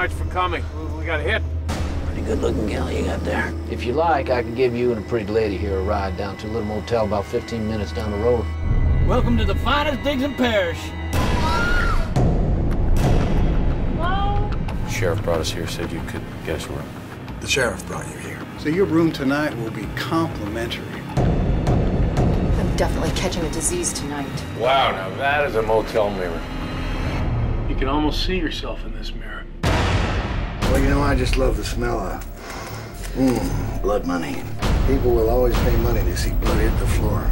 much for coming. We got hit. Pretty good-looking gal you got there. If you like, I can give you and a pretty lady here a ride down to a little motel about 15 minutes down the road. Welcome to the finest digs in Parish. Hello? The sheriff brought us here, said you could get us a room. The sheriff brought you here. So your room tonight will be complimentary. I'm definitely catching a disease tonight. Wow, now that is a motel mirror. You can almost see yourself in this mirror. Well, you know, I just love the smell of blood money. People will always pay money to see blood hit the floor.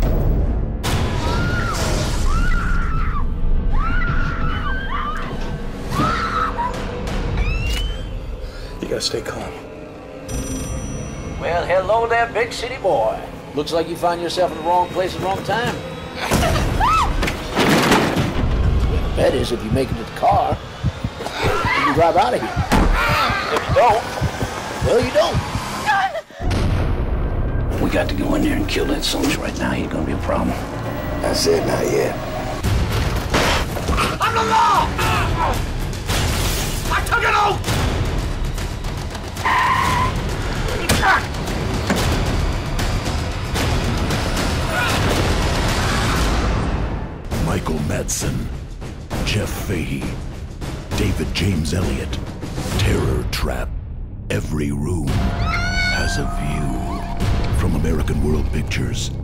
You gotta stay calm. Well, hello there, big city boy. Looks like you find yourself in the wrong place at the wrong time. The bet is if you make it to the car, you can drive out of here. If you don't, well, you don't. We got to go in there and kill that soldier right now. He's gonna be a problem. I said not yet. I'm the law! I took it out! Michael Madsen, Jeff Fahey, David James Elliot. Terror Trap. Every room has a view. From American World Pictures.